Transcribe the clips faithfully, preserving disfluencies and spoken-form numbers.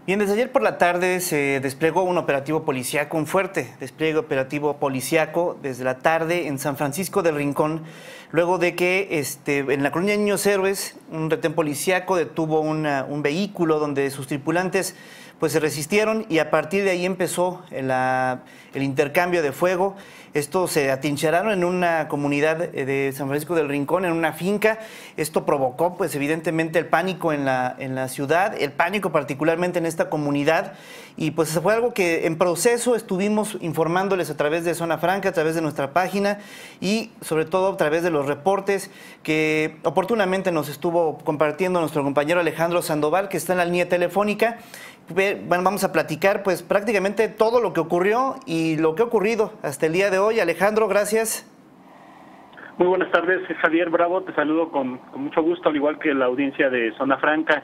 Bien, desde ayer por la tarde se desplegó un operativo policíaco, un fuerte despliegue operativo policíaco desde la tarde en San Francisco del Rincón, luego de que este, en la colonia Niños Héroes un retén policíaco detuvo una, un vehículo donde sus tripulantes pues se resistieron y a partir de ahí empezó la, el intercambio de fuego. Estos se atrincheraron en una comunidad de San Francisco del Rincón, en una finca. Esto provocó, pues, evidentemente el pánico en la, en la ciudad, el pánico particularmente en esta comunidad. Y pues fue algo que en proceso estuvimos informándoles a través de Zona Franca, a través de nuestra página y sobre todo a través de los reportes que oportunamente nos estuvo compartiendo nuestro compañero Alejandro Sandoval, que está en la línea telefónica. Bueno, vamos a platicar pues prácticamente todo lo que ocurrió y lo que ha ocurrido hasta el día de hoy. Alejandro, gracias. Muy buenas tardes, Javier Bravo, te saludo con, con mucho gusto, al igual que la audiencia de Zona Franca.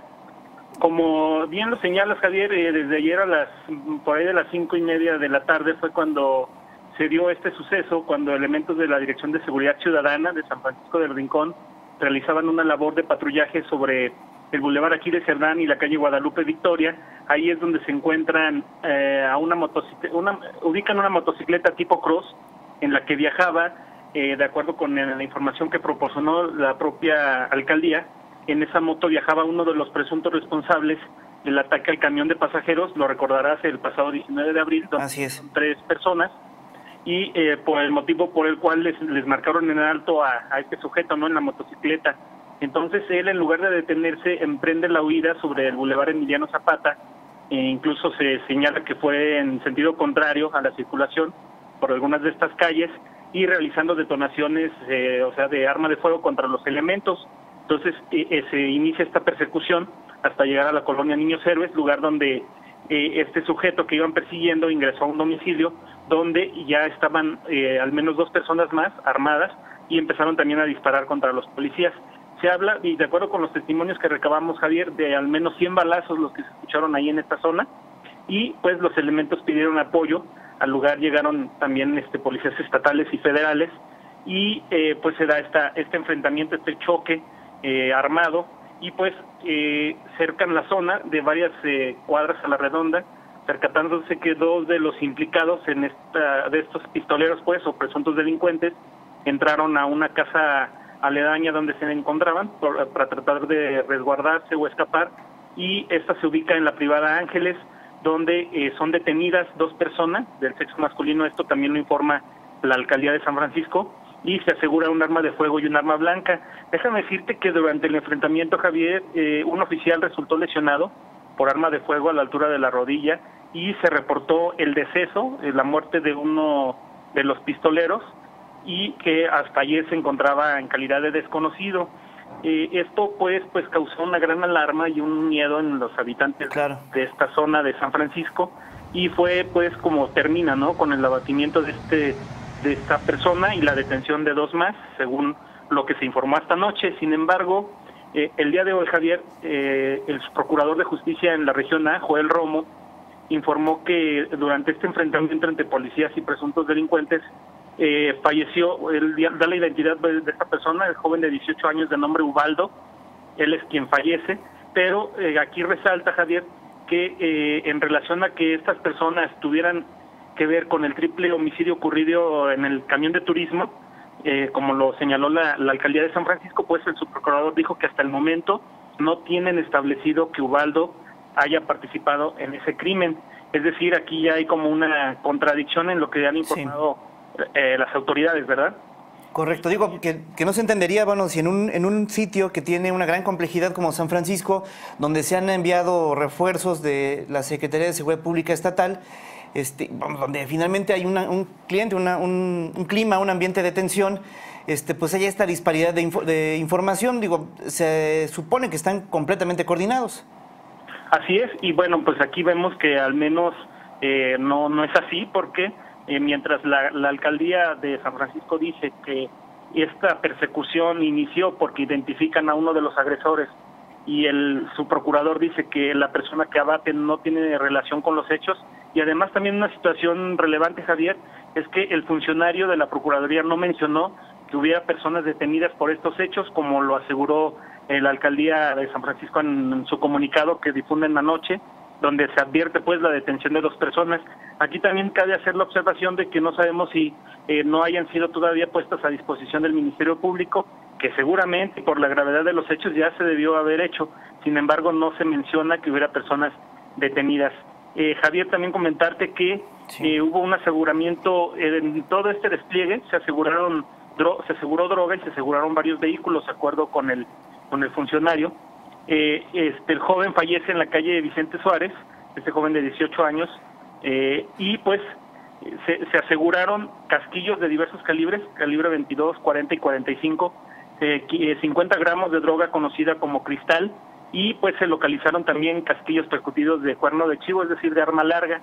Como bien lo señalas, Javier, eh, desde ayer a las, por ahí de las cinco y media de la tarde fue cuando se dio este suceso, cuando elementos de la Dirección de Seguridad Ciudadana de San Francisco del Rincón realizaban una labor de patrullaje sobre el Boulevard Aquiles Cerdán y la calle Guadalupe Victoria. Ahí es donde se encuentran eh, a una motocicleta, una, ubican una motocicleta tipo cross en la que viajaba, eh, de acuerdo con la información que proporcionó la propia alcaldía. En esa moto viajaba uno de los presuntos responsables del ataque al camión de pasajeros, lo recordarás, el pasado diecinueve de abril, donde Así es. tres personas, y eh, por el motivo por el cual les, les marcaron en alto a, a este sujeto, ¿no?, en la motocicleta. Entonces él, en lugar de detenerse, emprende la huida sobre el Boulevard Emiliano Zapata, e incluso se señala que fue en sentido contrario a la circulación por algunas de estas calles y realizando detonaciones, eh, o sea, de arma de fuego contra los elementos. Entonces eh, se inicia esta persecución hasta llegar a la colonia Niños Héroes, lugar donde eh, este sujeto que iban persiguiendo ingresó a un domicilio donde ya estaban eh, al menos dos personas más armadas y empezaron también a disparar contra los policías. Se habla, y de acuerdo con los testimonios que recabamos, Javier, de al menos cien balazos los que se escucharon ahí en esta zona, y pues los elementos pidieron apoyo. Al lugar llegaron también este, policías estatales y federales, y eh, pues se da esta, este enfrentamiento, este choque eh, armado, y pues eh, cercan la zona de varias eh, cuadras a la redonda, percatándose que dos de los implicados en esta, de estos pistoleros, pues, o presuntos delincuentes, entraron a una casa aledaña donde se encontraban por, para tratar de resguardarse o escapar, y esta se ubica en la privada Ángeles, donde eh, son detenidas dos personas del sexo masculino. Esto también lo informa la alcaldía de San Francisco, y se asegura un arma de fuego y un arma blanca. Déjame decirte que durante el enfrentamiento, Javier, eh, un oficial resultó lesionado por arma de fuego a la altura de la rodilla, y se reportó el deceso, eh, la muerte de uno de los pistoleros, y que hasta ayer se encontraba en calidad de desconocido. Eh, esto pues pues causó una gran alarma y un miedo en los habitantes Claro. de esta zona de San Francisco, y fue pues como termina, ¿no?, con el abatimiento de este de esta persona y la detención de dos más, según lo que se informó esta noche. Sin embargo, eh, el día de hoy, Javier, eh, el procurador de justicia en la región A, Joel Romo, informó que durante este enfrentamiento entre policías y presuntos delincuentes, Eh, falleció, él da la identidad de, de esta persona, el joven de dieciocho años de nombre Ubaldo. Él es quien fallece, pero eh, aquí resalta, Javier, que eh, en relación a que estas personas tuvieran que ver con el triple homicidio ocurrido en el camión de turismo, eh, como lo señaló la, la alcaldía de San Francisco, pues el subprocurador dijo que hasta el momento no tienen establecido que Ubaldo haya participado en ese crimen. Es decir, aquí ya hay como una contradicción en lo que han informado sí. Eh, las autoridades, ¿verdad? Correcto. Digo, que, que no se entendería, bueno, si en un, en un sitio que tiene una gran complejidad como San Francisco, donde se han enviado refuerzos de la Secretaría de Seguridad Pública Estatal, este, donde finalmente hay una, un cliente, una, un, un clima, un ambiente de tensión, este, pues hay esta disparidad de, info, de información. Digo, se supone que están completamente coordinados. Así es, y bueno, pues aquí vemos que al menos eh, no, no es así, porque Eh, mientras la, la alcaldía de San Francisco dice que esta persecución inició porque identifican a uno de los agresores, y el su procurador dice que la persona que abaten no tiene relación con los hechos, y además también una situación relevante, Javier, es que el funcionario de la Procuraduría no mencionó que hubiera personas detenidas por estos hechos, como lo aseguró eh, la alcaldía de San Francisco en, en su comunicado que difunden anoche, donde se advierte pues la detención de dos personas. Aquí también cabe hacer la observación de que no sabemos si eh, no hayan sido todavía puestas a disposición del Ministerio Público, que seguramente por la gravedad de los hechos ya se debió haber hecho. Sin embargo, no se menciona que hubiera personas detenidas. Eh, Javier, también comentarte que sí. eh, hubo un aseguramiento en todo este despliegue, se aseguraron dro se aseguró droga y se aseguraron varios vehículos, de acuerdo con el con el funcionario. Eh, este, el joven fallece en la calle Vicente Suárez, este joven de dieciocho años, eh, y pues se, se aseguraron casquillos de diversos calibres, calibre veintidós, cuarenta y cuarenta y cinco, eh, cincuenta gramos de droga conocida como cristal, y pues se localizaron también casquillos percutidos de cuerno de chivo, es decir, de arma larga,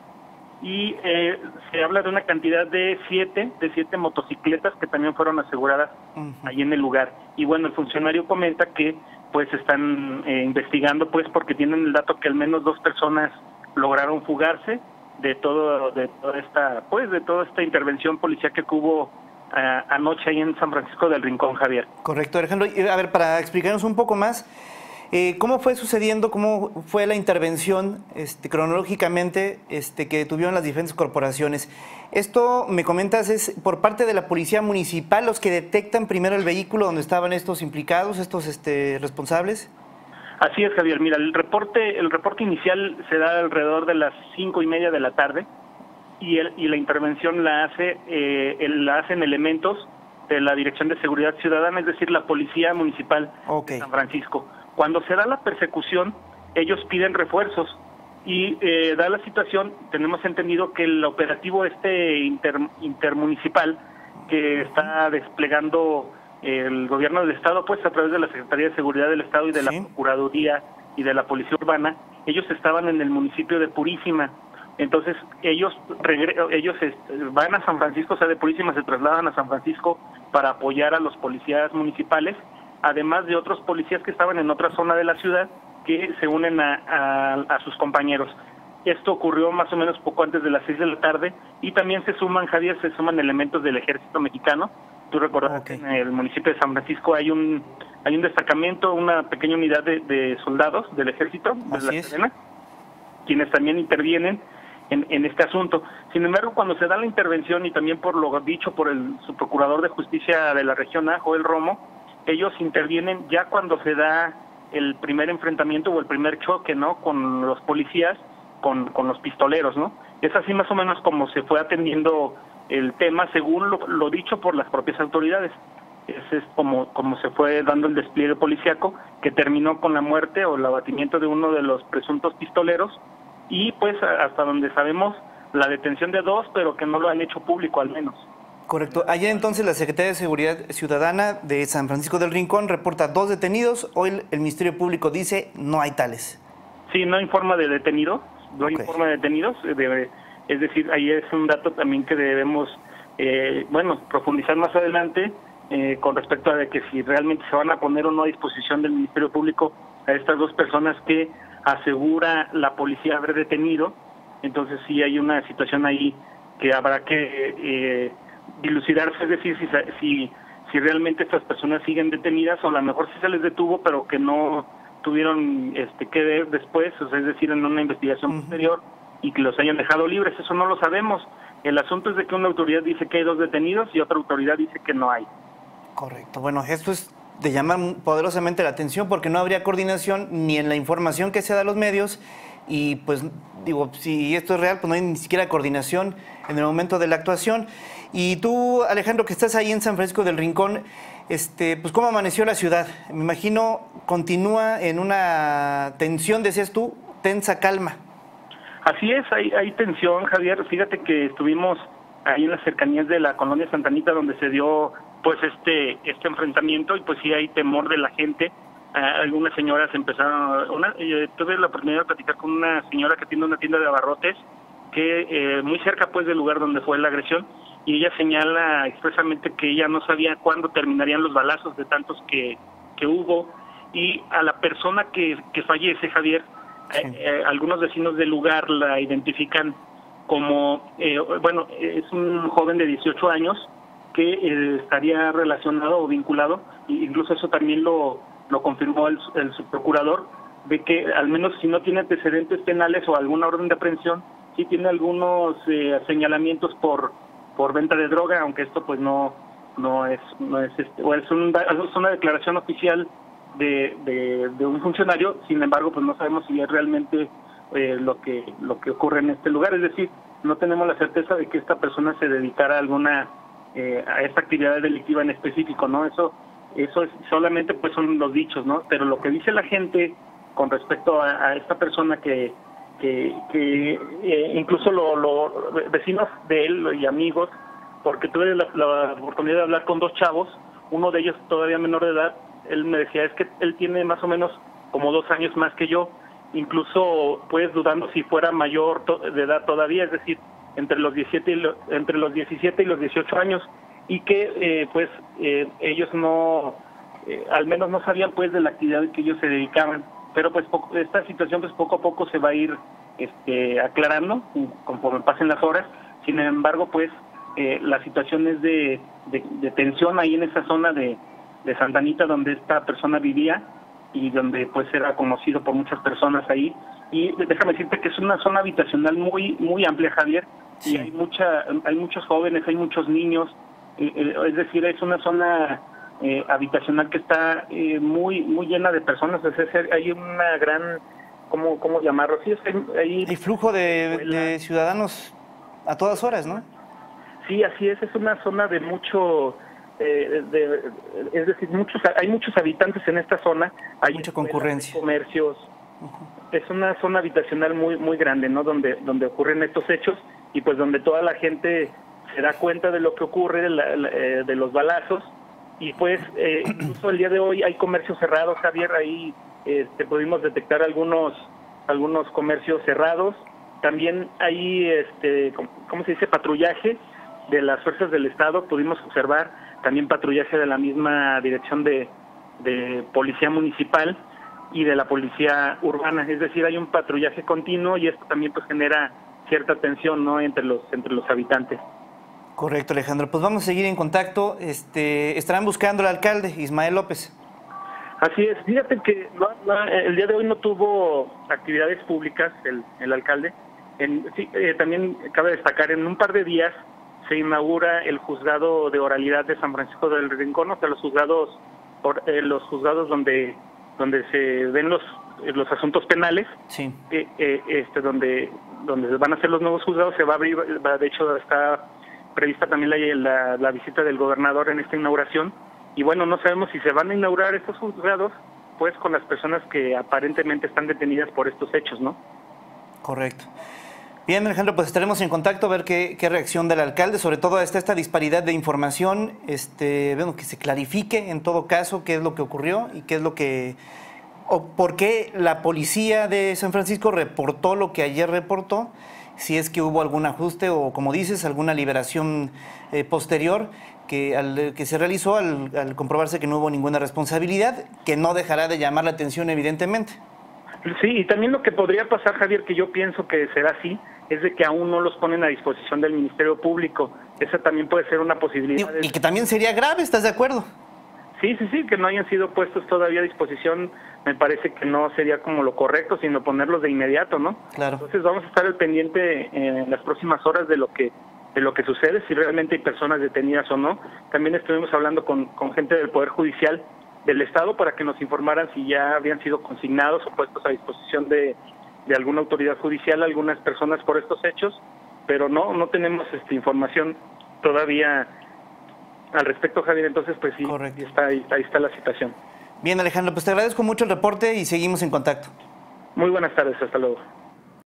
y eh, se habla de una cantidad de siete, de siete motocicletas que también fueron aseguradas uh-huh. ahí en el lugar. Y bueno, el funcionario comenta que pues están eh, investigando, pues porque tienen el dato que al menos dos personas lograron fugarse de todo, de toda esta, pues de toda esta intervención policial que hubo uh, anoche ahí en San Francisco del Rincón, Javier. Correcto, Alejandro. A ver, para explicarnos un poco más, Eh, ¿cómo fue sucediendo, cómo fue la intervención este, cronológicamente este, que tuvieron las diferentes corporaciones? Esto, me comentas, es por parte de la Policía Municipal los que detectan primero el vehículo donde estaban estos implicados, estos este, responsables. Así es, Javier. Mira, el reporte, el reporte inicial se da alrededor de las cinco y media de la tarde y, el, y la intervención la, hace, eh, el, la hacen elementos de la Dirección de Seguridad Ciudadana, es decir, la Policía Municipal okay. de San Francisco. Cuando se da la persecución, ellos piden refuerzos y eh, da la situación, tenemos entendido que el operativo este inter, intermunicipal que está desplegando el gobierno del Estado, pues a través de la Secretaría de Seguridad del Estado y de sí. la Procuraduría y de la Policía Urbana, ellos estaban en el municipio de Purísima. Entonces ellos ellos van a San Francisco, o sea, de Purísima se trasladan a San Francisco para apoyar a los policías municipales, además de otros policías que estaban en otra zona de la ciudad que se unen a, a, a sus compañeros. Esto ocurrió más o menos poco antes de las seis de la tarde y también se suman, Javier, se suman elementos del Ejército Mexicano. Tú recordarás okay. que en el municipio de San Francisco hay un hay un destacamento, una pequeña unidad de, de soldados del Ejército, de la Sedena, quienes también intervienen en, en este asunto. Sin embargo, cuando se da la intervención y también por lo dicho por el subprocurador de Justicia de la región A, Joel Romo, ellos intervienen ya cuando se da el primer enfrentamiento o el primer choque, ¿no?, con los policías, con, con los pistoleros, ¿no? Es así más o menos como se fue atendiendo el tema según lo, lo dicho por las propias autoridades. Ese es como, como se fue dando el despliegue policíaco, que terminó con la muerte o el abatimiento de uno de los presuntos pistoleros y pues hasta donde sabemos la detención de dos, pero que no lo han hecho público al menos. Correcto. Ayer entonces la Secretaría de Seguridad Ciudadana de San Francisco del Rincón reporta dos detenidos. Hoy el, el Ministerio Público dice no hay tales. Sí, no informa de detenidos, no okay. informa de detenidos. De, es decir, ahí es un dato también que debemos, eh, bueno, profundizar más adelante eh, con respecto a de que si realmente se van a poner o no a disposición del Ministerio Público a estas dos personas que asegura la policía haber detenido. Entonces sí hay una situación ahí que habrá que eh, dilucidarse, es decir, si, si, si realmente estas personas siguen detenidas o a lo mejor sí se les detuvo, pero que no tuvieron este que ver después, o sea, es decir, en una investigación uh-huh. posterior y que los hayan dejado libres. Eso no lo sabemos. El asunto es de que una autoridad dice que hay dos detenidos y otra autoridad dice que no hay. Correcto. Bueno, esto es de llamar poderosamente la atención porque no habría coordinación ni en la información que se da a los medios y pues digo, si esto es real, pues no hay ni siquiera coordinación en el momento de la actuación. Y tú, Alejandro, que estás ahí en San Francisco del Rincón, este, pues ¿cómo amaneció la ciudad? Me imagino continúa en una tensión, decías tú, tensa calma. Así es, hay, hay tensión, Javier. Fíjate que estuvimos ahí en las cercanías de la colonia Santa Anita donde se dio pues este este enfrentamiento y pues sí hay temor de la gente. Uh, algunas señoras empezaron, una, eh, tuve la oportunidad de platicar con una señora que tiene una tienda de abarrotes que eh, muy cerca pues del lugar donde fue la agresión y ella señala expresamente que ella no sabía cuándo terminarían los balazos de tantos que, que hubo y a la persona que, que fallece, Javier, sí. eh, eh, algunos vecinos del lugar la identifican como, eh, bueno, es un joven de dieciocho años que eh, estaría relacionado o vinculado, e incluso eso también lo, lo confirmó el, el subprocurador, ve que al menos si no tiene antecedentes penales o alguna orden de aprehensión, sí tiene algunos eh, señalamientos por por venta de droga, aunque esto pues no no es no es este, o es, un, es una declaración oficial de, de, de un funcionario. Sin embargo, pues no sabemos si es realmente eh, lo que lo que ocurre en este lugar, es decir, no tenemos la certeza de que esta persona se dedicara a alguna eh, a esta actividad delictiva en específico, ¿no? Eso eso es, solamente pues son los dichos, ¿no? Pero lo que dice la gente con respecto a, a esta persona que que, que eh, incluso los lo, vecinos de él y amigos, porque tuve la, la oportunidad de hablar con dos chavos, uno de ellos todavía menor de edad, él me decía, es que él tiene más o menos como dos años más que yo, incluso pues dudando si fuera mayor de edad todavía, es decir, entre los diecisiete y lo, entre los diecisiete y los dieciocho años, y que eh, pues eh, ellos no, eh, al menos no sabían pues de la actividad que ellos se dedicaban, pero pues poco, esta situación pues poco a poco se va a ir este, aclarando conforme pasen las horas. Sin embargo, pues eh, la situación es de, de, de tensión ahí en esa zona de, de Santa Anita donde esta persona vivía y donde pues era conocido por muchas personas ahí. Y déjame decirte que es una zona habitacional muy muy amplia, Javier, sí. Y hay mucha hay muchos jóvenes, hay muchos niños, eh, eh, es decir, es una zona eh, habitacional que está eh, muy muy llena de personas, es decir, hay una gran, ¿cómo, cómo llamarlo? Sí, es que hay, hay flujo de, de ciudadanos a todas horas, ¿no? Sí, así es, es una zona de mucho... Eh, de, es decir, muchos hay muchos habitantes en esta zona, hay mucha concurrencia, hay comercios, uh-huh. Es una zona habitacional muy muy grande, ¿no? Donde donde ocurren estos hechos y pues donde toda la gente se da cuenta de lo que ocurre, de, la, de los balazos y pues eh, incluso el día de hoy hay comercios cerrados, Javier, ahí este, pudimos detectar algunos algunos comercios cerrados, también hay este, ¿cómo se dice? Patrullaje de las fuerzas del Estado, pudimos observar también patrullaje de la misma dirección de, de policía municipal y de la policía urbana, es decir, hay un patrullaje continuo y esto también pues genera cierta tensión, ¿no? entre los entre los habitantes. Correcto, Alejandro. Pues vamos a seguir en contacto. Este, estarán buscando al alcalde, Ismael López. Así es. Fíjate que no, no, el día de hoy no tuvo actividades públicas el, el alcalde. En, sí, eh, también cabe destacar, en un par de días se inaugura el juzgado de oralidad de San Francisco del Rincón, o sea, los juzgados, eh, los juzgados donde donde se ven los los asuntos penales, sí. eh, eh, este donde donde van a ser los nuevos juzgados. Se va a abrir, va, de hecho está prevista también la, la, la visita del gobernador en esta inauguración, y bueno, no sabemos si se van a inaugurar estos juzgados pues con las personas que aparentemente están detenidas por estos hechos, ¿no? Correcto. Bien, Alejandro, pues estaremos en contacto a ver qué, qué reacción del alcalde, sobre todo a esta, esta disparidad de información, este, bueno, que se clarifique en todo caso qué es lo que ocurrió y qué es lo que, o por qué la policía de San Francisco reportó lo que ayer reportó, si es que hubo algún ajuste o, como dices, alguna liberación eh, posterior que, al, que se realizó al, al comprobarse que no hubo ninguna responsabilidad, que no dejará de llamar la atención evidentemente. Sí, y también lo que podría pasar, Javier, que yo pienso que será así, es de que aún no los ponen a disposición del Ministerio Público. Esa también puede ser una posibilidad. Y, y que también sería grave, ¿estás de acuerdo? Sí, sí, sí, que no hayan sido puestos todavía a disposición, me parece que no sería como lo correcto, sino ponerlos de inmediato, ¿no? Claro. Entonces vamos a estar al pendiente en las próximas horas de lo que de lo que sucede, si realmente hay personas detenidas o no. También estuvimos hablando con, con gente del Poder Judicial del Estado para que nos informaran si ya habían sido consignados o puestos a disposición de, de alguna autoridad judicial algunas personas por estos hechos, pero no no tenemos esta información todavía al respecto, Javier. Entonces pues sí, está ahí, ahí está la situación. Bien, Alejandro, pues te agradezco mucho el reporte y seguimos en contacto. Muy buenas tardes, hasta luego.